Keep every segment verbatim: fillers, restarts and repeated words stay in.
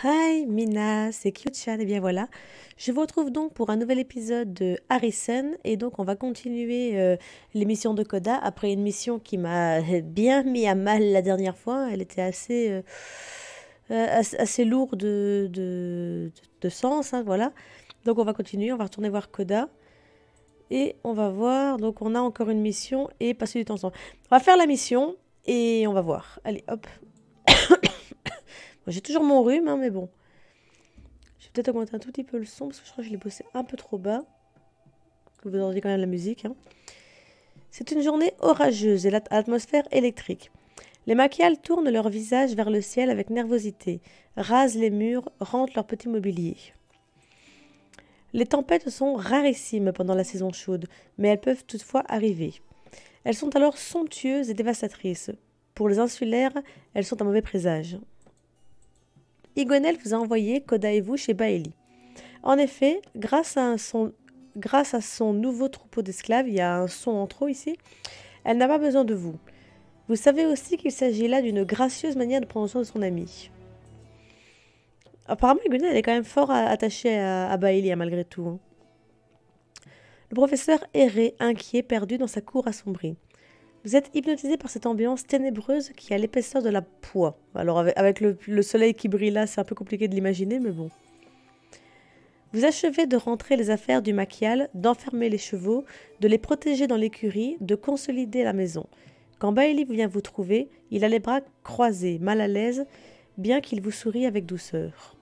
Hi Mina, c'est Kyu-chan et bien voilà. Je vous retrouve donc pour un nouvel épisode de Harrison et donc on va continuer euh, l'émission de Koda après une mission qui m'a bien mis à mal la dernière fois. Elle était assez, euh, euh, assez, assez lourde de, de, de sens, hein, voilà. Donc on va continuer, on va retourner voir Koda et on va voir. Donc on a encore une mission et passer du temps ensemble. On va faire la mission et on va voir. Allez hop. Bon, j'ai toujours mon rhume, hein, mais bon. Je vais peut-être augmenter un tout petit peu le son parce que je crois que je l'ai bossé un peu trop bas. Que vous entendiez quand même la musique. Hein. C'est une journée orageuse et l'atmosphère électrique. Les maquials tournent leur visage vers le ciel avec nervosité, rasent les murs, rentrent leur petit mobilier. Les tempêtes sont rarissimes pendant la saison chaude, mais elles peuvent toutefois arriver. Elles sont alors somptueuses et dévastatrices. Pour les insulaires, elles sont un mauvais présage. Igwenel vous a envoyé Koda et vous chez Baeli. En effet, grâce à, son, grâce à son nouveau troupeau d'esclaves, il y a un son en trop ici, elle n'a pas besoin de vous. Vous savez aussi qu'il s'agit là d'une gracieuse manière de prendre soin de son ami. Apparemment, Igwenel elle est quand même fort attachée à, à Baeli, hein, malgré tout. Hein. Le professeur errait, inquiet, perdu dans sa cour assombrie. Vous êtes hypnotisé par cette ambiance ténébreuse qui a l'épaisseur de la poix. Alors avec, avec le, le soleil qui brille là, c'est un peu compliqué de l'imaginer, mais bon. Vous achevez de rentrer les affaires du maquial, d'enfermer les chevaux, de les protéger dans l'écurie, de consolider la maison. Quand Baeli vient vous trouver, il a les bras croisés, mal à l'aise, bien qu'il vous sourie avec douceur.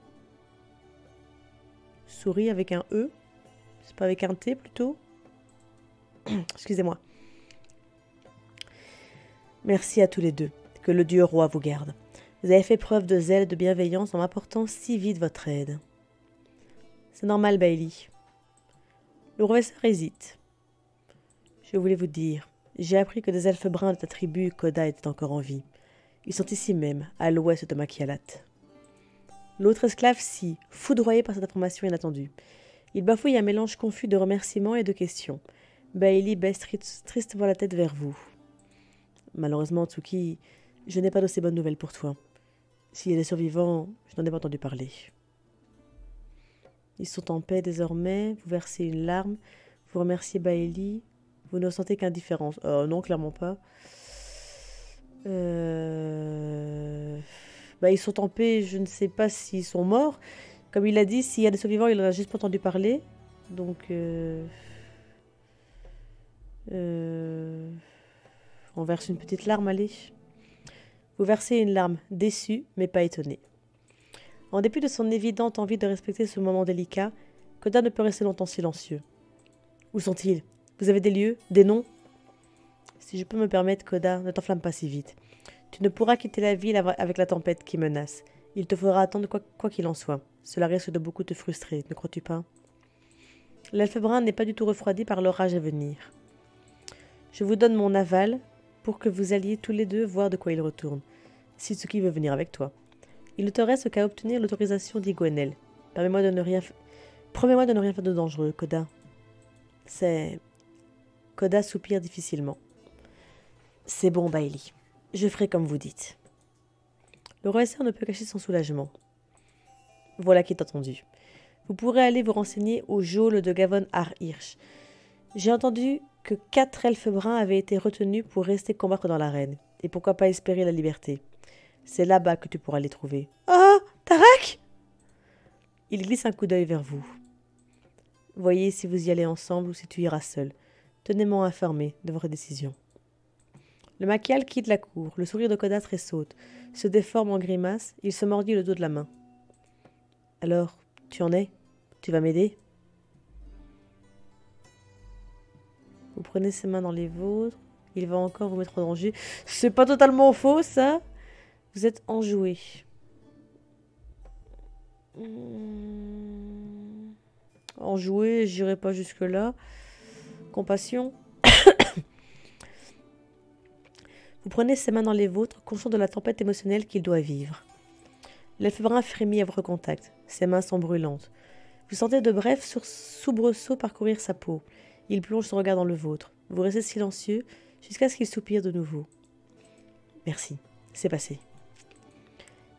Sourit avec un E, c'est pas avec un T plutôt. Excusez-moi. Merci à tous les deux. Que le Dieu roi vous garde. Vous avez fait preuve de zèle et de bienveillance en m'apportant si vite votre aide. C'est normal, Baeli. Le professeur hésite. Je voulais vous dire, j'ai appris que des elfes bruns de ta tribu, Koda, étaient encore en vie. Ils sont ici même, à l'ouest de Makialat. L'autre esclave scie, foudroyé par cette information inattendue. Il bafouille un mélange confus de remerciements et de questions. Baeli baisse tristement la tête vers vous. Malheureusement, Tsuki, je n'ai pas d'aussi bonnes nouvelles pour toi. S'il y a des survivants, je n'en ai pas entendu parler. Ils sont en paix désormais, vous versez une larme, vous remerciez Baeli, vous ne ressentez qu'indifférence. Euh, non, clairement pas. Euh... Bah, ils sont en paix, je ne sais pas s'ils sont morts. Comme il a dit, s'il y a des survivants, il en a juste pas entendu parler. Donc... Euh... Euh... On verse une petite larme, allez. Vous versez une larme, déçue, mais pas étonnée. En dépit de son évidente envie de respecter ce moment délicat, Koda ne peut rester longtemps silencieux. Où sont-ils? Vous avez des lieux? Des noms? Si je peux me permettre, Koda, ne t'enflamme pas si vite. Tu ne pourras quitter la ville avec la tempête qui menace. Il te faudra attendre quoi, quoi qu'il en soit. Cela risque de beaucoup te frustrer, ne crois-tu pas? L'elfe brun n'est pas du tout refroidi par l'orage à venir. Je vous donne mon aval pour que vous alliez tous les deux voir de quoi il retourne, si Tsuki veut venir avec toi. Il ne te reste qu'à obtenir l'autorisation d'Igwenel. Permets-moi de ne rien faire... Promets-moi de ne rien faire de dangereux, Koda. C'est... Koda soupire difficilement. C'est bon, Baeli. Je ferai comme vous dites. Le professeur ne peut cacher son soulagement. Voilà qui est entendu. Vous pourrez aller vous renseigner au geôle de Gavon Ar-Hirsch. J'ai entendu que quatre elfes bruns avaient été retenus pour rester combattre dans l'arène, et pourquoi pas espérer la liberté. C'est là-bas que tu pourras les trouver. Oh, Tarak! Il glisse un coup d'œil vers vous. Voyez si vous y allez ensemble ou si tu iras seul. Tenez-moi informé de votre décision. Le maquial quitte la cour, le sourire de Koda tressaute, se déforme en grimace, il se mordit le dos de la main. Alors, tu en es? Tu vas m'aider? Vous prenez ses mains dans les vôtres. Il va encore vous mettre en danger. C'est pas totalement faux, ça. Vous êtes enjoué. Mmh. Enjoué, j'irai pas jusque-là. Compassion. Vous prenez ses mains dans les vôtres, conscient de la tempête émotionnelle qu'il doit vivre. L'elfe brun frémit à votre contact. Ses mains sont brûlantes. Vous sentez de brefs soubresauts parcourir sa peau. Il plonge son regard dans le vôtre. Vous restez silencieux jusqu'à ce qu'il soupire de nouveau. Merci, c'est passé.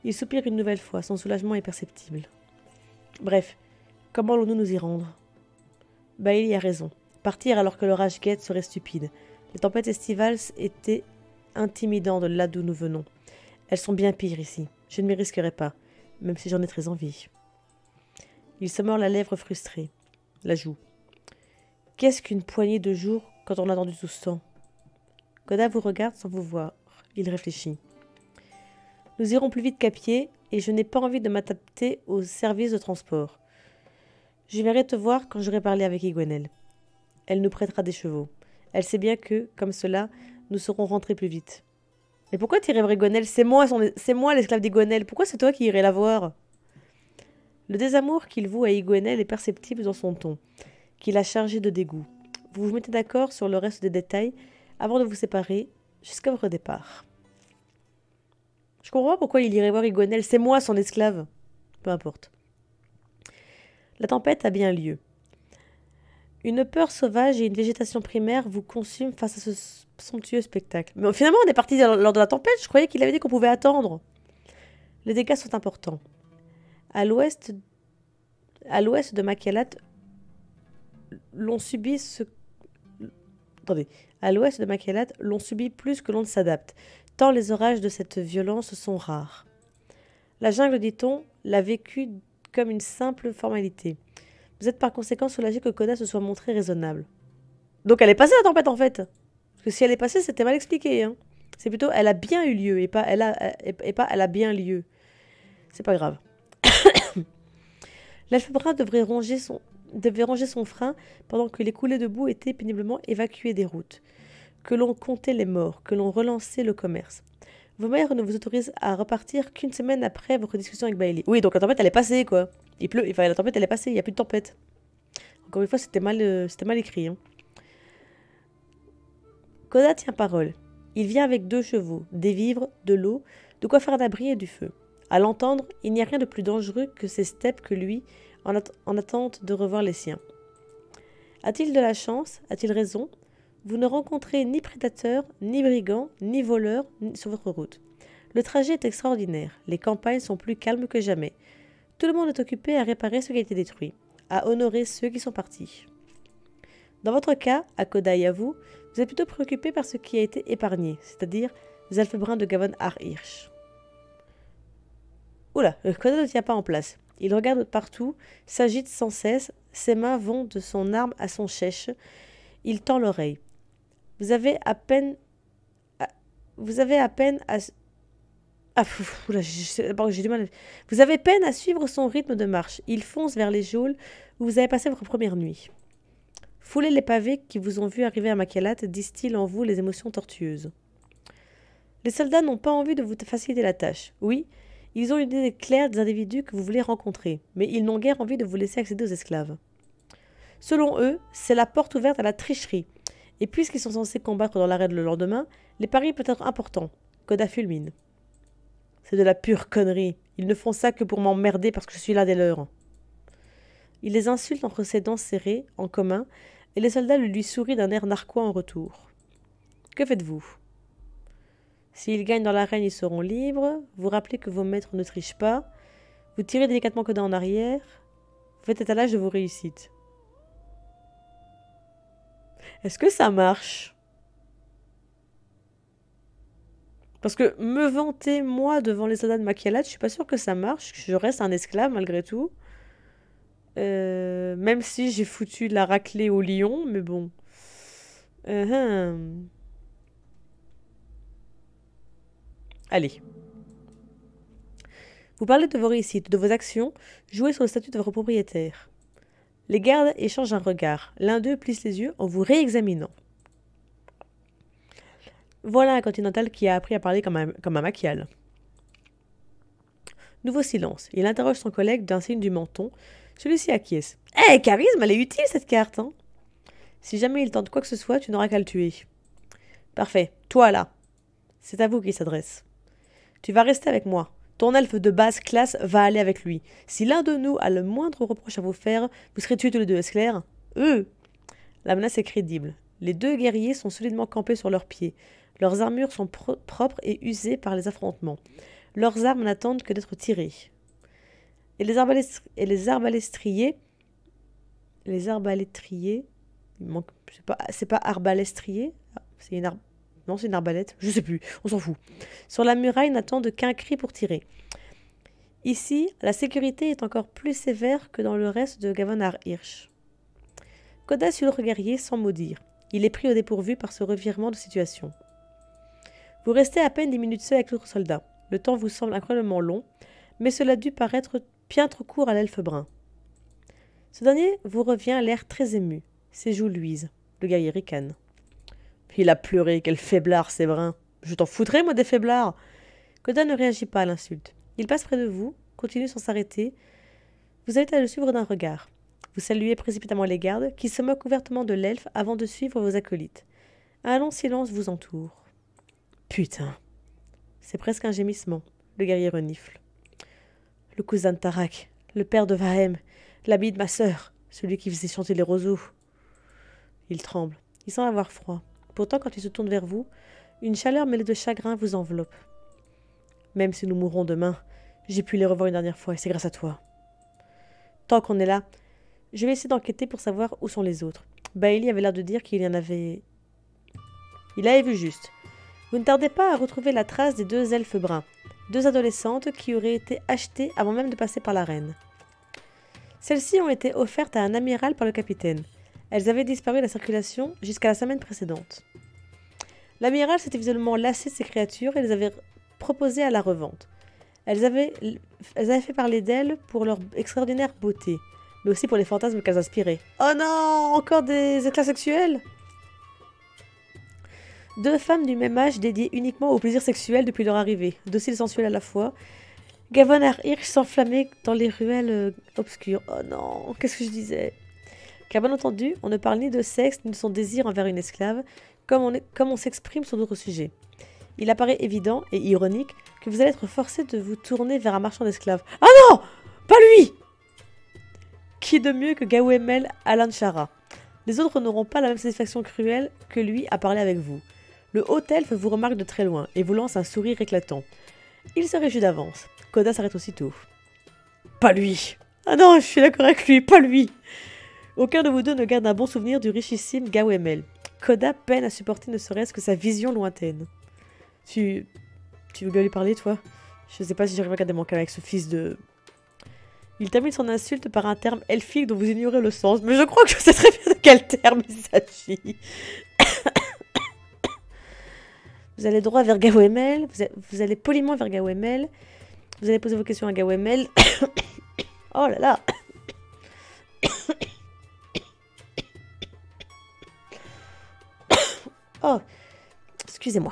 Il soupire une nouvelle fois, son soulagement est perceptible. Bref, comment allons-nous nous y rendre? Bailey a raison. Partir alors que l'orage guette serait stupide. Les tempêtes estivales étaient intimidantes de là d'où nous venons. Elles sont bien pires ici. Je ne m'y risquerai pas, même si j'en ai très envie. Il se mord la lèvre frustrée, la joue. Qu'est-ce qu'une poignée de jours quand on a attendu tout ce temps? Koda vous regarde sans vous voir. Il réfléchit. Nous irons plus vite qu'à pied et je n'ai pas envie de m'adapter au service de transport. Je viendrai te voir quand j'aurai parlé avec Igwenelle. Elle nous prêtera des chevaux. Elle sait bien que, comme cela, nous serons rentrés plus vite. Mais pourquoi t'irais voir Igwenelle? C'est moi, son... c'est moi l'esclave d'Igwenelle. Pourquoi c'est toi qui irais la voir? Le désamour qu'il voue à Igwenelle est perceptible dans son ton, qu'il a chargé de dégoût. Vous vous mettez d'accord sur le reste des détails avant de vous séparer jusqu'à votre départ. Je comprends pas pourquoi il irait voir Igwenelle. C'est moi son esclave. Peu importe. La tempête a bien lieu. Une peur sauvage et une végétation primaire vous consument face à ce somptueux spectacle. Mais finalement, on est parti lors de la tempête. Je croyais qu'il avait dit qu'on pouvait attendre. Les dégâts sont importants. À l'ouest, à l'ouest de Makialat, l'on subit ce... Attendez. À l'ouest de Makialat, l'on subit plus que l'on ne s'adapte, tant les orages de cette violence sont rares. La jungle, dit-on, l'a vécu comme une simple formalité. Vous êtes par conséquent soulagé que Koda se soit montrée raisonnable. Donc elle est passée la tempête en fait. Parce que si elle est passée, c'était mal expliqué. Hein. C'est plutôt elle a bien eu lieu et pas elle a, et, et pas elle a bien lieu. C'est pas grave. L'elfe brun devrait ronger son, devait ranger son frein pendant que les coulées de boue étaient péniblement évacuées des routes, que l'on comptait les morts, que l'on relançait le commerce. Vos mères ne vous autorisent à repartir qu'une semaine après votre discussion avec Bailey. Oui, donc la tempête, elle est passée, quoi. Il pleut, enfin, la tempête, elle est passée, il n'y a plus de tempête. Encore une fois, c'était mal, euh, c'était mal écrit. Hein. Koda tient parole. Il vient avec deux chevaux, des vivres, de l'eau, de quoi faire un abri et du feu. À l'entendre, il n'y a rien de plus dangereux que ces steppes que lui, en, at en attente de revoir les siens. A-t-il de la chance? A-t-il raison? Vous ne rencontrez ni prédateurs, ni brigands, ni voleurs ni sur votre route. Le trajet est extraordinaire. Les campagnes sont plus calmes que jamais. Tout le monde est occupé à réparer ce qui a été détruit, à honorer ceux qui sont partis. Dans votre cas, à Koda et à vous, vous êtes plutôt préoccupé par ce qui a été épargné, c'est-à-dire les elfes bruns de Gavon Ar-Hirsch. Oula, Koda ne tient pas en place. Il regarde partout, s'agite sans cesse, ses mains vont de son arme à son chèche. Il tend l'oreille. Vous avez à peine... À, vous avez à peine à... Ah, pff, oula, j'ai du mal. Vous avez peine à suivre son rythme de marche. Il fonce vers les geôles où vous avez passé votre première nuit. Foulez les pavés qui vous ont vu arriver à Makialat, distillent en vous les émotions tortueuses. Les soldats n'ont pas envie de vous faciliter la tâche. Oui, ils ont une idée claire des individus que vous voulez rencontrer, mais ils n'ont guère envie de vous laisser accéder aux esclaves. Selon eux, c'est la porte ouverte à la tricherie. Et puisqu'ils sont censés combattre dans l'arène le lendemain, les paris peuvent être importants. Koda fulmine. C'est de la pure connerie. Ils ne font ça que pour m'emmerder parce que je suis l'un des leurs. Il les insulte entre ses dents serrées, en commun, et les soldats lui sourient d'un air narquois en retour. Que faites-vous? S'ils gagnent dans l'arène, ils seront libres. Vous rappelez que vos maîtres ne trichent pas. Vous tirez délicatement Koda en arrière. Vous faites étalage de vos réussites. Est-ce que ça marche? Parce que me vanter, moi, devant les soldats de Makialat, je suis pas sûre que ça marche. Je reste un esclave, malgré tout. Euh, même si j'ai foutu la raclée au lion, mais bon. Uh -huh. Allez. Vous parlez de vos réussites, de vos actions, jouez sur le statut de votre propriétaire. Les gardes échangent un regard. L'un d'eux plisse les yeux en vous réexaminant. Voilà un continental qui a appris à parler comme un, comme un machial. Nouveau silence. Il interroge son collègue d'un signe du menton. Celui-ci acquiesce. Eh, hey, charisme, elle est utile cette carte, hein. Si jamais il tente quoi que ce soit, tu n'auras qu'à le tuer. Parfait. Toi, là. C'est à vous qu'il s'adresse. Tu vas rester avec moi. Ton elfe de basse classe va aller avec lui. Si l'un de nous a le moindre reproche à vous faire, vous serez tués tous les deux, est-ce clair? Eux. La menace est crédible. Les deux guerriers sont solidement campés sur leurs pieds. Leurs armures sont pro propres et usées par les affrontements. Leurs armes n'attendent que d'être tirées. Et les, arbalest... et les arbalestriers... Les arbalétriers... Il manque... C'est pas, c'est pas arbalestrier. C'est une ar... Non, c'est une arbalète. Je sais plus. On s'en fout. Sur la muraille n'attendent qu'un cri pour tirer. Ici, la sécurité est encore plus sévère que dans le reste de Gavanar Hirsch. Koda suit l'autre guerrier sans mot dire. Il est pris au dépourvu par ce revirement de situation. Vous restez à peine dix minutes seul avec l'autre soldat. Le temps vous semble incroyablement long, mais cela a dû paraître bien trop court à l'elfe brun. Ce dernier vous revient l'air très ému. Ses joues luisent. Le guerrier ricane. Il a pleuré, quel faiblard, c'est brun. Je t'en foutrais, moi, des faiblards. Koda ne réagit pas à l'insulte. Il passe près de vous, continue sans s'arrêter. Vous avez à le suivre d'un regard. Vous saluez précipitamment les gardes, qui se moquent ouvertement de l'elfe avant de suivre vos acolytes. Un long silence vous entoure. Putain. C'est presque un gémissement. Le guerrier renifle. Le cousin de Tarak, le père de Vahem, l'ami de ma sœur, celui qui faisait chanter les roseaux. Il tremble. Il semble avoir froid. Pourtant, quand il se tourne vers vous, une chaleur mêlée de chagrin vous enveloppe. Même si nous mourrons demain, j'ai pu les revoir une dernière fois et c'est grâce à toi. Tant qu'on est là, je vais essayer d'enquêter pour savoir où sont les autres. Bailey avait l'air de dire qu'il y en avait... Il avait vu juste. Vous ne tardez pas à retrouver la trace des deux elfes bruns, deux adolescentes qui auraient été achetées avant même de passer par la reine. Celles-ci ont été offertes à un amiral par le capitaine. Elles avaient disparu de la circulation jusqu'à la semaine précédente. L'amiral s'était visiblement lassé de ces créatures et les avait proposées à la revente. Elles avaient, elles avaient fait parler d'elles pour leur extraordinaire beauté, mais aussi pour les fantasmes qu'elles inspiraient. Oh non, encore des éclats sexuels? Deux femmes du même âge dédiées uniquement au plaisir sexuel depuis leur arrivée, dociles et sensuelles à la fois. Gavanar Hirsch s'enflammait dans les ruelles euh, obscures. Oh non, qu'est-ce que je disais? Car bien entendu, on ne parle ni de sexe ni de son désir envers une esclave, comme on, est, comme on s'exprime sur d'autres sujets. Il apparaît évident et ironique que vous allez être forcé de vous tourner vers un marchand d'esclaves. Ah non, pas lui! Qui de mieux que Gawemel Alanchara? Les autres n'auront pas la même satisfaction cruelle que lui à parler avec vous. Le haut elfe vous remarque de très loin et vous lance un sourire éclatant. Il se réjouit d'avance. Koda s'arrête aussitôt. Pas lui! Ah non, je suis d'accord avec lui, pas lui! Aucun de vous deux ne garde un bon souvenir du richissime Gawemel. Koda peine à supporter ne serait-ce que sa vision lointaine. Tu... Tu veux bien lui parler, toi? Je sais pas si j'arrive à garder mon calme avec ce fils de... Il termine son insulte par un terme elfique dont vous ignorez le sens, mais je crois que je sais très bien de quel terme il s'agit. Vous allez droit vers Gawemel, vous, vous allez poliment vers Gawemel, vous allez poser vos questions à Gawemel. Oh là là. Oh, excusez-moi.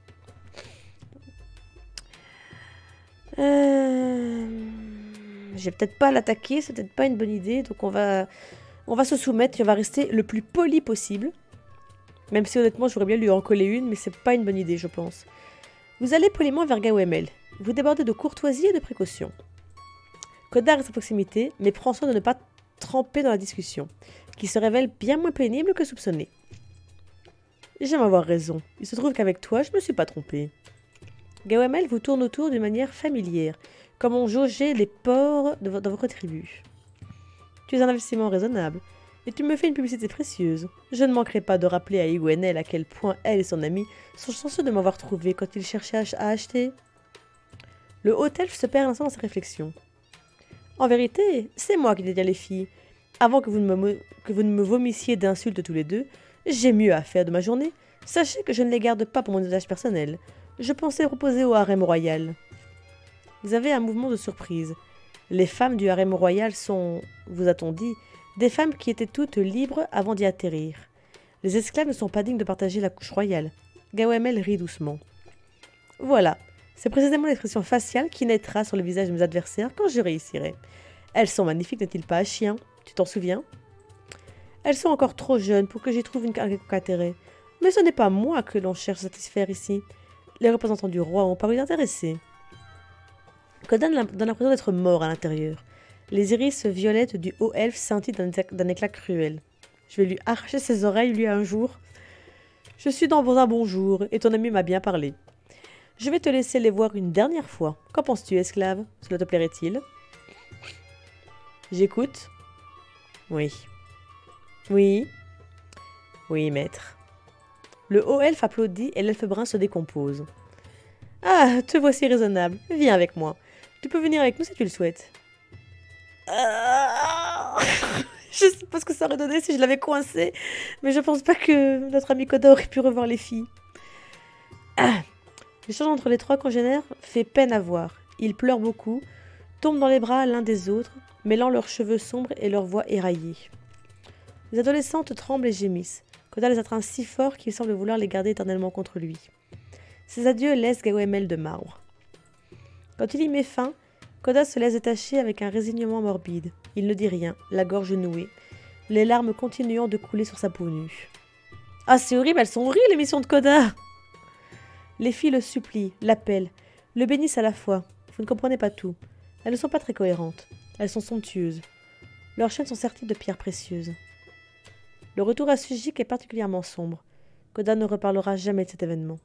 Euh... Je vais peut-être pas l'attaquer, c'est peut-être pas une bonne idée, donc on va, on va se soumettre et on va rester le plus poli possible. Même si honnêtement, j'aurais bien lui en coller une, mais c'est pas une bonne idée, je pense. Vous allez poliment vers Gawemel. Vous débordez de courtoisie et de précaution. Koda reste à proximité, mais prend soin de ne pas tremper dans la discussion, qui se révèle bien moins pénible que soupçonné. J'aime avoir raison. Il se trouve qu'avec toi, je me suis pas trompée. Gawemel vous tourne autour d'une manière familière, comme on jaugeait les porcs de vo dans votre tribu. Tu es un investissement raisonnable, et tu me fais une publicité précieuse. Je ne manquerai pas de rappeler à Igwenel à quel point elle et son ami sont chanceux de m'avoir trouvé quand ils cherchaient à acheter. Le haut elfe se perd un instant dans ses réflexions. En vérité, c'est moi qui détiens les filles. Avant que vous ne me, que vous ne me vomissiez d'insultes tous les deux, j'ai mieux à faire de ma journée. Sachez que je ne les garde pas pour mon usage personnel. Je pensais proposer au harem royal. Vous avez un mouvement de surprise. Les femmes du harem royal sont, vous a-t-on dit, des femmes qui étaient toutes libres avant d'y atterrir. Les esclaves ne sont pas dignes de partager la couche royale. Gawemel rit doucement. Voilà, c'est précisément l'expression faciale qui naîtra sur le visage de mes adversaires quand je réussirai. Elles sont magnifiques, n'est-il pas, chien? Tu t'en souviens? Elles sont encore trop jeunes pour que j'y trouve une quelconque intérêt. Mais ce n'est pas moi que l'on cherche à satisfaire ici. Les représentants du roi ont paru intéressés. Koda donne l'impression d'être mort à l'intérieur. Les iris violettes du haut elfe scintillent d'un éclat cruel. Je vais lui arracher ses oreilles, lui, un jour. Je suis dans un bon jour, et ton ami m'a bien parlé. Je vais te laisser les voir une dernière fois. Qu'en penses-tu, esclave? Cela te plairait-il? J'écoute. Oui. Oui. Oui, maître. Le haut elfe applaudit et l'elfe brun se décompose. Ah, te voici raisonnable. Viens avec moi. Tu peux venir avec nous si tu le souhaites. Ah je sais pas ce que ça aurait donné si je l'avais coincé, mais je pense pas que notre ami Koda aurait pu revoir les filles. Ah. L'échange entre les trois congénères fait peine à voir. Ils pleurent beaucoup, tombent dans les bras l'un des autres, mêlant leurs cheveux sombres et leurs voix éraillées. Les adolescentes tremblent et gémissent. Koda les atteint si fort qu'il semble vouloir les garder éternellement contre lui. Ses adieux laissent Gawemel de marbre. Quand il y met fin, Koda se laisse détacher avec un résignement morbide. Il ne dit rien, la gorge nouée, les larmes continuant de couler sur sa peau nue. Ah, c'est horrible, elles sont horribles, l'émission de Koda! Les filles le supplient, l'appellent, le bénissent à la fois. Vous ne comprenez pas tout. Elles ne sont pas très cohérentes. Elles sont somptueuses. Leurs chaînes sont serties de pierres précieuses. Le retour à Sujik est particulièrement sombre. Koda ne reparlera jamais de cet événement.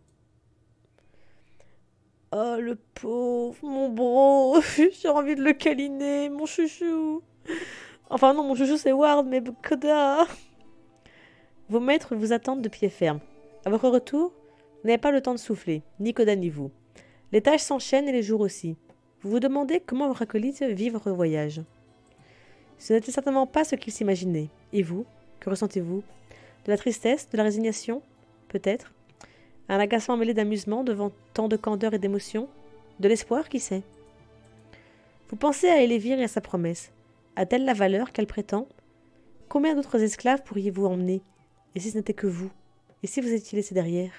Oh, le pauvre, mon bro, j'ai envie de le câliner, mon chouchou. Enfin non, mon chouchou c'est Ward, mais Koda. Vos maîtres vous attendent de pied ferme. À votre retour, vous n'avez pas le temps de souffler, ni Koda ni vous. Les tâches s'enchaînent et les jours aussi. Vous vous demandez comment vos acolytes vivent votre voyage. Ce n'était certainement pas ce qu'ils s'imaginaient. Et vous, que ressentez-vous? De la tristesse, de la résignation? Peut-être. Un agacement mêlé d'amusement devant tant de candeur et d'émotion? De l'espoir, qui sait? Vous pensez à Elevir et à sa promesse. A-t-elle la valeur qu'elle prétend? Combien d'autres esclaves pourriez-vous emmener? Et si ce n'était que vous? Et si vous étiez laissé derrière?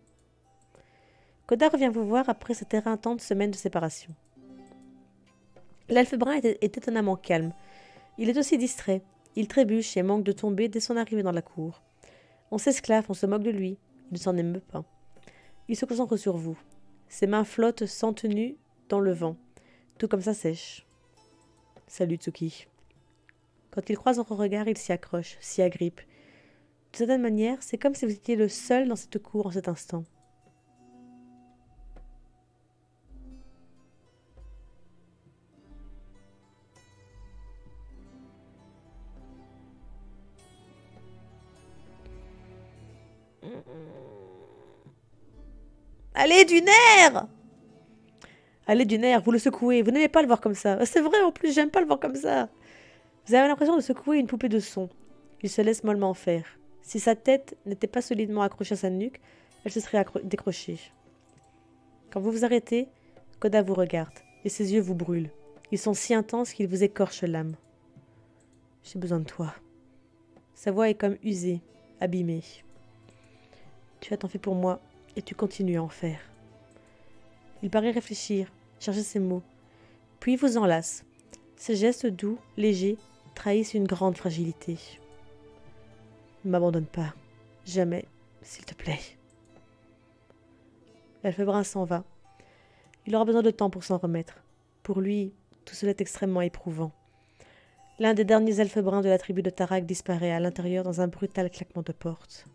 Koda revient vous voir après cette éreintante semaine de séparation. L'elfe brun est, est étonnamment calme. Il est aussi distrait. Il trébuche et manque de tomber dès son arrivée dans la cour. On s'esclave, on se moque de lui. Il ne s'en émeut pas. Il se concentre sur vous. Ses mains flottent sans tenue dans le vent, tout comme ça sèche. Salut Tsuki. Quand il croise votre regard, il s'y accroche, s'y agrippe. De certaine manière, c'est comme si vous étiez le seul dans cette cour en cet instant. Allez, du nerf! Allez, du nerf, vous le secouez. Vous n'aimez pas le voir comme ça. C'est vrai, en plus, j'aime pas le voir comme ça. Vous avez l'impression de secouer une poupée de son. Il se laisse mollement faire. Si sa tête n'était pas solidement accrochée à sa nuque, elle se serait décrochée. Quand vous vous arrêtez, Koda vous regarde, et ses yeux vous brûlent. Ils sont si intenses qu'ils vous écorchent l'âme. J'ai besoin de toi. Sa voix est comme usée, abîmée. Tu as tant fait pour moi, et tu continues à en faire. Il paraît réfléchir, chercher ses mots, puis vous enlace. Ses gestes doux, légers, trahissent une grande fragilité. Ne m'abandonne pas, jamais, s'il te plaît. L'elfe brun s'en va. Il aura besoin de temps pour s'en remettre. Pour lui, tout cela est extrêmement éprouvant. L'un des derniers elfes bruns de la tribu de Tarak disparaît à l'intérieur dans un brutal claquement de porte.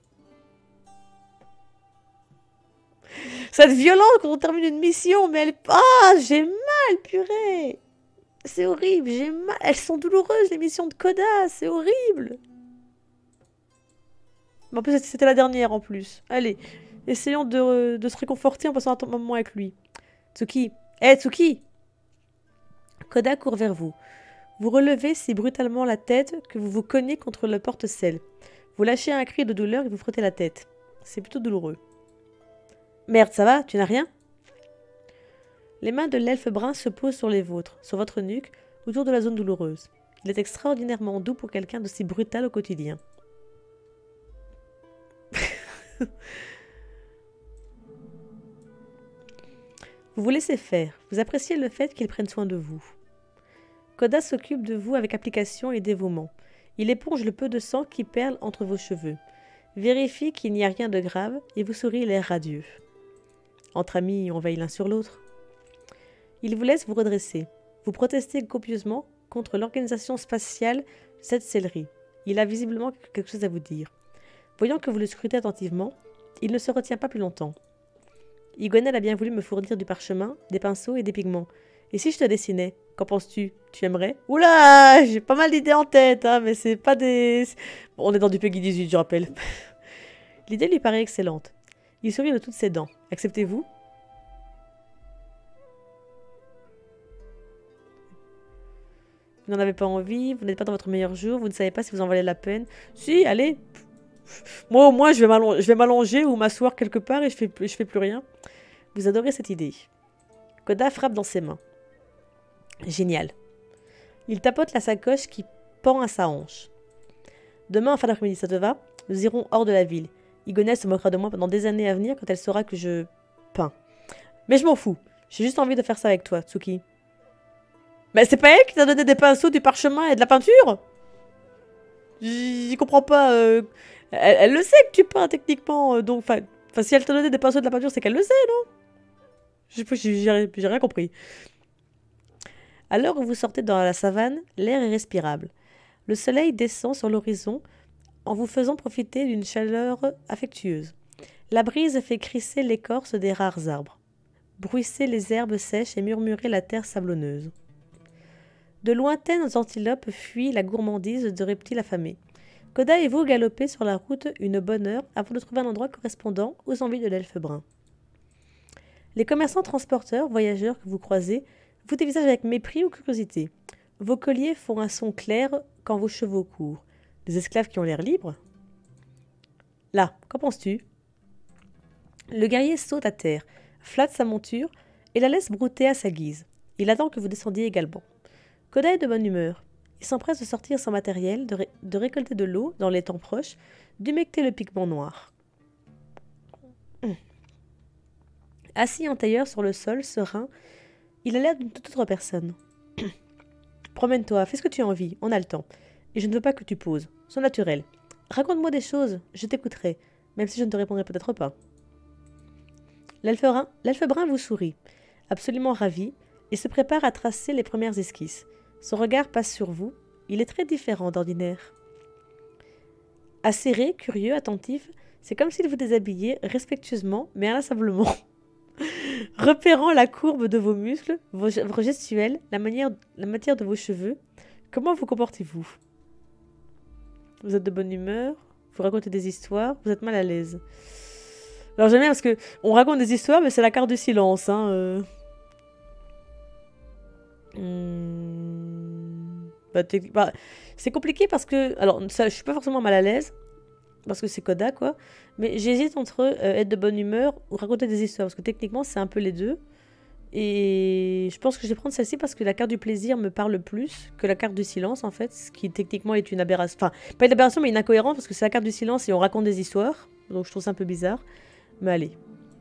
Ça va être violent quand on termine une mission, mais elle... Ah, j'ai mal, purée. C'est horrible, j'ai mal. Elles sont douloureuses, les missions de Koda, c'est horrible. Mais en plus, c'était la dernière, en plus. Allez, essayons de, de se réconforter en passant un moment avec lui. Tsuki. Hé, hey, Tsuki. Koda court vers vous. Vous relevez si brutalement la tête que vous vous cognez contre le porte-selle. Vous lâchez un cri de douleur et vous frottez la tête. C'est plutôt douloureux. Merde, ça va? Tu n'as rien? Les mains de l'elfe brun se posent sur les vôtres, sur votre nuque, autour de la zone douloureuse. Il est extraordinairement doux pour quelqu'un d'aussi brutal au quotidien. Vous vous laissez faire. Vous appréciez le fait qu'il prenne soin de vous. Koda s'occupe de vous avec application et dévouement. Il éponge le peu de sang qui perle entre vos cheveux. Vérifie qu'il n'y a rien de grave et vous sourit l'air radieux. Entre amis, on veille l'un sur l'autre. Il vous laisse vous redresser. Vous protestez copieusement contre l'organisation spatiale de cette sellerie. Il a visiblement quelque chose à vous dire. Voyant que vous le scrutez attentivement, il ne se retient pas plus longtemps. Igonel a bien voulu me fournir du parchemin, des pinceaux et des pigments. Et si je te dessinais, qu'en penses-tu? Tu aimerais? Oula, j'ai pas mal d'idées en tête, hein, mais c'est pas des... Bon, on est dans du Peggy dix-huit, je rappelle. L'idée lui paraît excellente. Il sourit de toutes ses dents. Acceptez-vous? Vous n'en avez pas envie, vous n'êtes pas dans votre meilleur jour, vous ne savez pas si vous en valez la peine. Si, allez. Moi, au moins, je vais m'allonger ou m'asseoir quelque part et je fais, je fais plus rien. Vous adorez cette idée. Koda frappe dans ses mains. Génial. Il tapote la sacoche qui pend à sa hanche. Demain, en fin d'après-midi, ça te va? Nous irons hors de la ville. Igonel se moquera de moi pendant des années à venir quand elle saura que je peins. Mais je m'en fous. J'ai juste envie de faire ça avec toi, Tsuki. Mais c'est pas elle qui t'a donné des pinceaux, du parchemin et de la peinture? J'y comprends pas. Euh... Elle, elle le sait que tu peins techniquement, euh, donc... Enfin, si elle t'a donné des pinceaux et de la peinture, c'est qu'elle le sait, non? J'ai rien compris. À l'heure où vous sortez dans la savane, l'air est respirable. Le soleil descend sur l'horizon en vous faisant profiter d'une chaleur affectueuse. La brise fait crisser l'écorce des rares arbres, bruisser les herbes sèches et murmurer la terre sablonneuse. De lointaines antilopes fuient la gourmandise de reptiles affamés. Koda et vous galopez sur la route une bonne heure avant de trouver un endroit correspondant aux envies de l'elfe brun. Les commerçants transporteurs, voyageurs que vous croisez, vous dévisagent avec mépris ou curiosité. Vos colliers font un son clair quand vos chevaux courent. Des esclaves qui ont l'air libres? Là, qu'en penses-tu? Le guerrier saute à terre, flatte sa monture et la laisse brouter à sa guise. Il attend que vous descendiez également. Koda est de bonne humeur. Il s'empresse de sortir son matériel, de, ré de récolter de l'eau dans les temps proches, d'humecter le pigment noir. Hum. Assis en tailleur sur le sol, serein, il a l'air d'une toute autre personne. Promène-toi, fais ce que tu as envie, on a le temps. Et je ne veux pas que tu poses. Sois naturel. Raconte-moi des choses, je t'écouterai, même si je ne te répondrai peut-être pas. L'elfe brun vous sourit, absolument ravi, et se prépare à tracer les premières esquisses. Son regard passe sur vous, il est très différent d'ordinaire. Acéré, curieux, attentif, c'est comme s'il vous déshabillait respectueusement, mais inlassablement. Repérant la courbe de vos muscles, vos, vos gestuels, la, manière, la matière de vos cheveux, comment vous comportez-vous? Vous êtes de bonne humeur, vous racontez des histoires, vous êtes mal à l'aise. Alors j'aime bien parce que on raconte des histoires, mais c'est la carte du silence. Hein, euh... hmm... bah, bah, c'est compliqué parce que... Alors, ça, je suis pas forcément mal à l'aise, parce que c'est Koda, quoi. Mais j'hésite entre euh, être de bonne humeur ou raconter des histoires, parce que techniquement, c'est un peu les deux. Et je pense que je vais prendre celle-ci parce que la carte du plaisir me parle plus que la carte du silence, en fait, ce qui techniquement est une aberration. Enfin, pas une aberration, mais une incohérence, parce que c'est la carte du silence et on raconte des histoires. Donc je trouve ça un peu bizarre. Mais allez.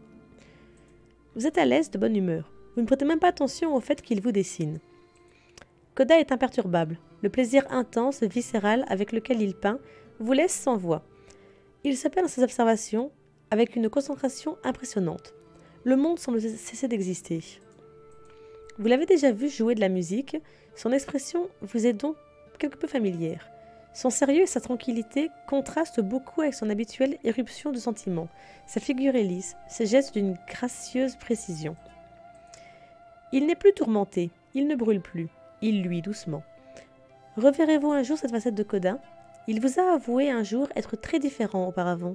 Vous êtes à l'aise, de bonne humeur. Vous ne prêtez même pas attention au fait qu'il vous dessine. Koda est imperturbable. Le plaisir intense, viscéral avec lequel il peint vous laisse sans voix. Il se perd dans ses observations avec une concentration impressionnante. Le monde semble cesser d'exister. Vous l'avez déjà vu jouer de la musique, son expression vous est donc quelque peu familière. Son sérieux et sa tranquillité contrastent beaucoup avec son habituelle éruption de sentiments. Sa figure est lisse, ses gestes d'une gracieuse précision. Il n'est plus tourmenté, il ne brûle plus, il luit doucement. Reverrez-vous un jour cette facette de Koda? Il vous a avoué un jour être très différent auparavant.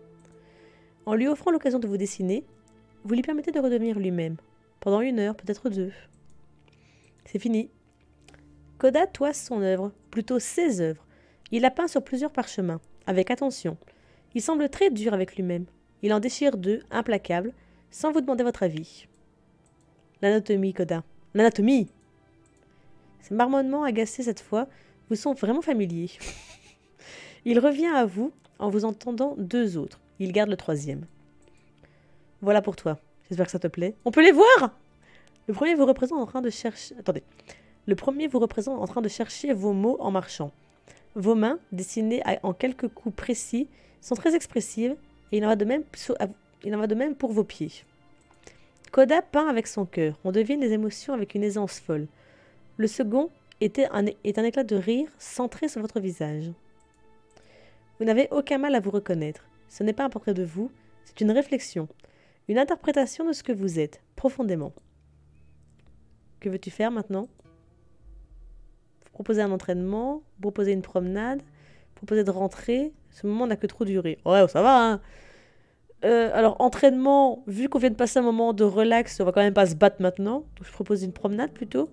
En lui offrant l'occasion de vous dessiner, vous lui permettez de redevenir lui-même, pendant une heure, peut-être deux. C'est fini. Koda toise son œuvre, plutôt ses œuvres. Il a peint sur plusieurs parchemins, avec attention. Il semble très dur avec lui-même. Il en déchire deux, implacable, sans vous demander votre avis. L'anatomie, Koda. L'anatomie! Ces marmonnements agacés cette fois vous sont vraiment familiers. Il revient à vous en vous entendant deux autres. Il garde le troisième. Voilà pour toi. J'espère que ça te plaît. On peut les voir! Le premier vous représente en train de chercher... Attendez. Le premier vous représente en train de chercher vos mots en marchant. Vos mains, dessinées en quelques coups précis, sont très expressives et il en va de même, il en va de même pour vos pieds. Koda peint avec son cœur. On devine les émotions avec une aisance folle. Le second était un, est un éclat de rire centré sur votre visage. Vous n'avez aucun mal à vous reconnaître. Ce n'est pas un portrait de vous, c'est une réflexion. une interprétation de ce que vous êtes, profondément. Que veux-tu faire maintenant? Proposer un entraînement, proposer une promenade, proposer de rentrer. Ce moment n'a que trop duré. Ouais, ça va, hein. Euh, alors, entraînement, vu qu'on vient de passer un moment de relax, on va quand même pas se battre maintenant. Donc, je propose une promenade plutôt.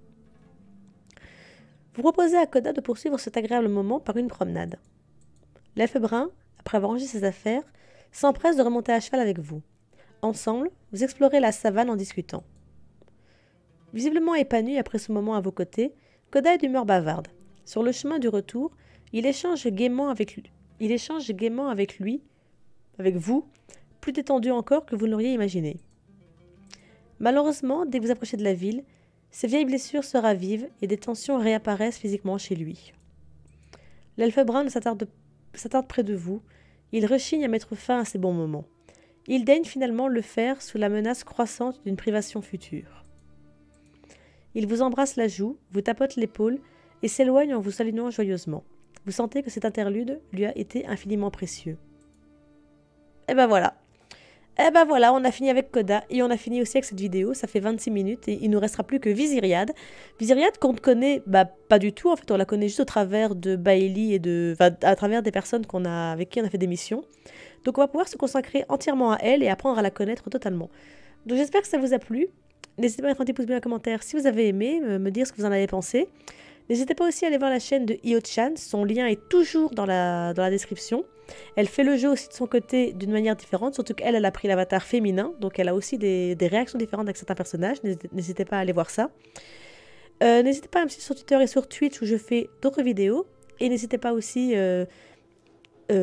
Vous proposez à Koda de poursuivre cet agréable moment par une promenade. L'elfe brun, après avoir rangé ses affaires, s'empresse de remonter à cheval avec vous. Ensemble, vous explorez la savane en discutant. Visiblement épanoui après ce moment à vos côtés, Koda est d'humeur bavarde. Sur le chemin du retour, il échange gaiement avec lui, il échange gaiement avec lui, avec vous, plus détendu encore que vous ne l'auriez imaginé. Malheureusement, dès que vous approchez de la ville, ses vieilles blessures se ravivent et des tensions réapparaissent physiquement chez lui. L'elfe brun ne s'attarde, s'attarde près de vous, il rechigne à mettre fin à ces bons moments. Il daigne finalement le faire sous la menace croissante d'une privation future. Il vous embrasse la joue, vous tapote l'épaule et s'éloigne en vous saluant joyeusement. Vous sentez que cet interlude lui a été infiniment précieux. Et ben voilà. Et ben voilà, on a fini avec Koda et on a fini aussi avec cette vidéo. Ça fait vingt-six minutes et il ne nous restera plus que Viziriad. Viziriad qu'on ne connaît bah, pas du tout. En fait, on la connaît juste au travers de Bailey et de, enfin, à travers des personnes qu'on a, avec qui on a fait des missions. Donc on va pouvoir se consacrer entièrement à elle et apprendre à la connaître totalement. Donc j'espère que ça vous a plu. N'hésitez pas à mettre un petit pouce bleu en commentaire si vous avez aimé, me dire ce que vous en avez pensé. N'hésitez pas aussi à aller voir la chaîne de Io-chan, son lien est toujours dans la, dans la description. Elle fait le jeu aussi de son côté d'une manière différente, surtout qu'elle, elle a pris l'avatar féminin, donc elle a aussi des, des réactions différentes avec certains personnages, n'hésitez pas à aller voir ça. Euh, n'hésitez pas à me suivre sur Twitter et sur Twitch où je fais d'autres vidéos, et n'hésitez pas aussi... Euh,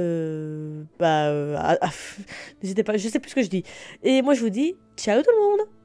euh, bah, euh, à, à, n'hésitez pas, je sais plus ce que je dis. Et moi je vous dis, ciao tout le monde!